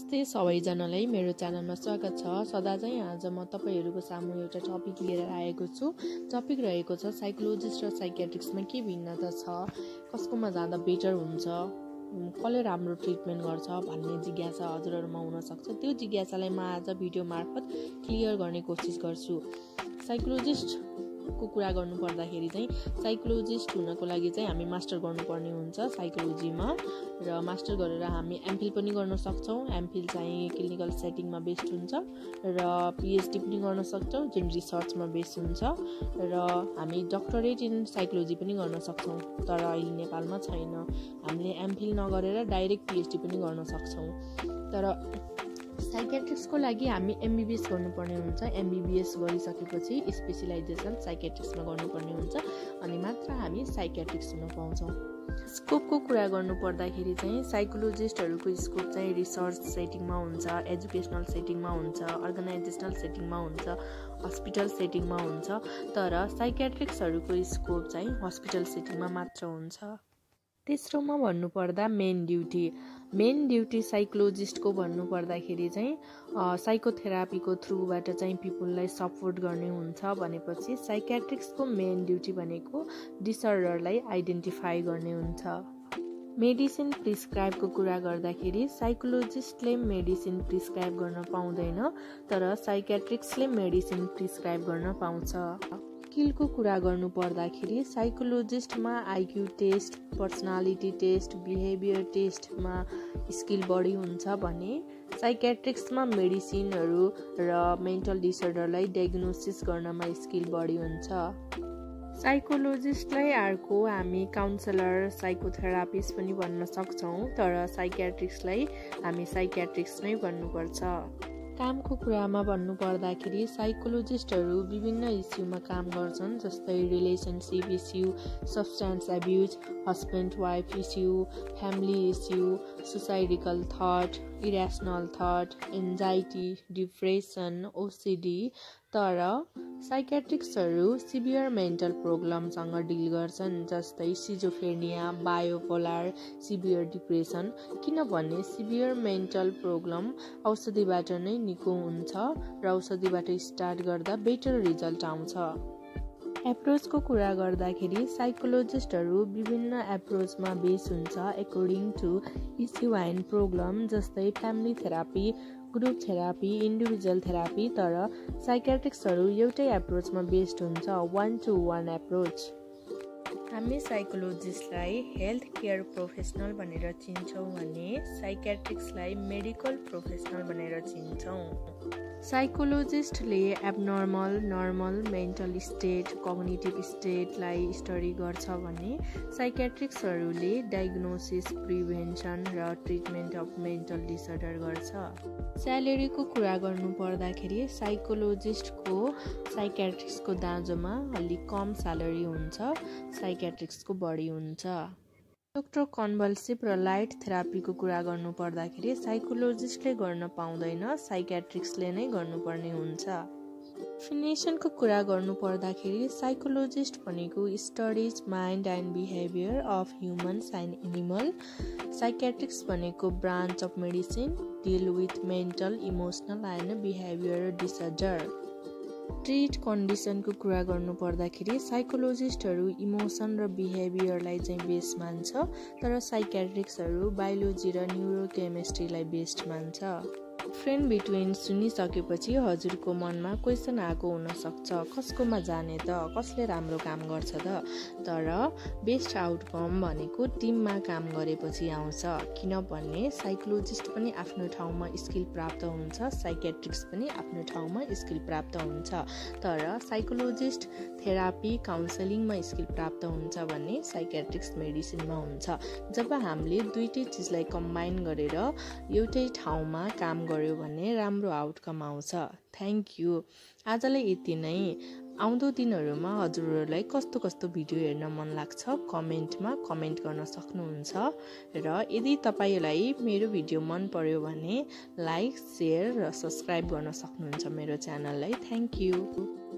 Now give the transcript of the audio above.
नमस्ते सबैजनालाई मेरो च्यानलमा स्वागत छ। सदा चाहिँ आज म तपाईहरुको सामु एउटा टपिक लिएर आएको छु। टपिक रहेको छ साइकोलोजिस्ट र साइकियाट्रिस्टमा के भिन्नता छ, कसकोमा जाँदा बेटर हुन्छ, कसले राम्रो ट्रिटमेन्ट गर्छ भन्ने जिज्ञासा हजुरहरुमा हुन सक्छ। त्यो जिज्ञासालाई म आज भिडियो मार्फत क्लियर गर्ने कोसिस गर्छु। साइकोलोजिस्ट को कुरा गर्नु पर्दाखेरि चाहिँ साइकोलोजिस्ट हुनको लागि चाहिँ हामी मास्टर गर्नुपर्ने हुन्छ साइकोलोजीमा, र मास्टर गरेर हामी एमफिल पनि गर्न सक्छौं। एमफिल चाहिँ क्लिनिकल सेटिङमा बेस्ड हुन्छ र पीएचडी पनि गर्न सक्छौं जुन रिसर्चमा बेस्ड हुन्छ, र हामी डक्टरेट इन साइकोलोजी पनि गर्न सक्छौं। तर अहिले नेपालमा छैन। हामीले एमफिल नगरेर डाइरेक्ट पीएचडी पनि गर्न सक्छौं। तर साइकियाट्रिस्टको लागि हामी एमबीबीएस गर्नुपर्ने हुन्छ। एमबीबीएस गरिसकेपछि स्पेशलाइजेसन साइकियाट्रिस्टमा गर्नुपर्ने हुन्छ अनि मात्र हामी साइकियाट्रिस्ट हुन पाउँछौं। स्कोपको कुरा गर्नु पर्दाखेरि चाहिँ साइकोलोजिस्टहरुको स्कोप चाहिँ रिसर्च सेटिङमा हुन्छ, एजुकेशनल सेटिङमा हुन्छ, अर्गनाइजेशनल सेटिङमा हुन्छ, हस्पिटल सेटिङमा हुन्छ। तर साइकियाट्रिस्टहरुको स्कोप चाहिँ हस्पिटल सेटिङमा मात्र हुन्छ। तेस्रोमा भन्नुपर्दा मेन ड्युटी साइकोलोजिस्टको भन्नुपर्दाखेरि चाहिँ साइकोथेरापीको थ्रुबाट चाहिँ पिपललाई सपोर्ट गर्ने हुन्छ भनेपछि साइकियाट्रिस्टको मेन ड्युटी भनेको डिसअर्डरलाई आइडेन्टिफाई गर्ने हुन्छ। मेडिसिन प्रिस्क्राइबको कुरा गर्दाखेरि साइकोलोजिस्टले मेडिसिन प्रिस्क्राइब गर्न पाउँदैन, तर साइकियाट्रिस्टले मेडिसिन प्रिस्क्राइब गर्न पाउँछ। स्किलको कुरा गर्नु पर्दाखेरि साइकोलोजिस्टमा IQ test, personality test, behaviour टेस्टमा स्किल बढी हुन्छ भने साइकियाट्रिस्टमा मेडिसिनहरू र मेन्टल डिसअर्डरलाई डायग्नोसिस गर्नमा स्किल बढी हुन्छ। साइकोलोजिस्टलाई अर्को हामी काउन्सलर, साइकोथेरापिस्ट पनि भन्न सक्छौं, तर साइकियाट्रिस्टलाई हामी साइकियाट्रिस्ट नै भन्नुपर्छ। कामको कुरामा भन्नु पर्दाखेरि साइकोलोजिस्टहरू विभिन्न इस्युमा काम गर्छन्, जस्तै relationship issue, substance abuse, husband wife issue, family issue, suicidal thought, irrational thought, anxiety, depression, OCD. तर साइकियाट्रिस्टहरू सिभियर मेन्टल प्रब्लमसँग डिल गर्छन्, जस्तै सिजोफ्रेनिया, बायोपोलर, सिभियर डिप्रेसन। किनभने सिभियर मेन्टल प्रब्लम औषधिबाट नै निको हुन्छ र औषधिबाट स्टार्ट गर्दा बेटर रिजल्ट आउँछ। एप्रोचको कुरा गर्दाखेरि साइकोलोजिस्टहरू विभिन्न एप्रोचमा बेस हुन्छ according to issue and problem, जस्तै family therapy, group therapy, individual therapy. तर साइकियाट्रिस्टहरू एउटै एप्रोचमा बेस्ड हुन्छ, 1-to-1 एप्रोच। हामी साइकोलोजिस्टलाई हेल्थ केयर प्रोफेसनल भनेर चिन्छौँ भने साइकियाट्रिस्टलाई मेडिकल प्रोफेसनल भनेर चिन्छौँ। साइकोलोजिस्टले abnormal, normal mental state, cognitive स्टेटलाई स्टडी गर्छ भने साइकियाट्रिस्टहरूले डायग्नोसिस, प्रिभेन्सन र ट्रिटमेन्ट अफ मेन्टल डिसअर्डर गर्छ। स्यालेरीको कुरा गर्नु पर्दाखेरि साइकोलोजिस्टको साइकियाट्रिस्टको दाँजोमा अलि कम स्यालेरी हुन्छ, साइकियाट्रिस्टको बढी हुन्छ। डक्टर कन्भल्सिभ र लाइट थेरापीको कुरा गर्नु पर्दाखेरि साइकोलोजिस्टले गर्न पाउँदैन, साइकियाट्रिस्टले नै गर्नुपर्ने हुन्छ। डेफिनेसनको कुरा गर्नु पर्दाखेरि साइकोलोजिस्ट भनेको studies mind and behaviour of humans and animal. Psychiatrist भनेको branch of medicine deal with mental, emotional and behaviour disorder. Treat कन्डिसनको कुरा गर्नु पर्दाखेरि साइकोलोजिस्टहरू इमोसन र बिहेभियरलाई चाहिँ बेस मान्छ, तर साइकियाट्रिस्टहरू बायोलोजी र न्युरोकेमिस्ट्रीलाई बेस्ड मान्छ। डिफ्रेन्ट बिट्विन सुनिसकेपछि हजुरको मनमा क्वेसन आएको हुन सक्छ, कसकोमा जाने त, कसले राम्रो काम गर्छ त? तर बेस्ट आउटकम भनेको टिममा काम गरेपछि आउँछ। किनभने साइकोलोजिस्ट पनि आफ्नो ठाउँमा स्किल प्राप्त हुन्छ, साइकियाट्रिस्ट पनि आफ्नो ठाउँमा स्किल प्राप्त हुन्छ। तर साइकोलोजिस्ट थेरापी, काउन्सलिङमा स्किल प्राप्त हुन्छ भने साइकियाट्रिस्ट मेडिसिनमा हुन्छ। जब हामीले दुईटै चिजलाई कम्बाइन गरेर एउटै ठाउँमा काम गर्यो भने राम्रो आउटकम आउँछ। Thank you. आजलाई यति नै। आउँदो दिनहरूमा हजुरहरूलाई कस्तो कस्तो भिडियो हेर्न मन लाग्छ कमेन्टमा कमेन्ट गर्न सक्नुहुन्छ, र यदि तपाईलाई मेरो भिडियो मन पर्यो भने लाइक, सेयर र सब्स्क्राइब गर्न सक्नुहुन्छ मेरो च्यानललाई। Thank you.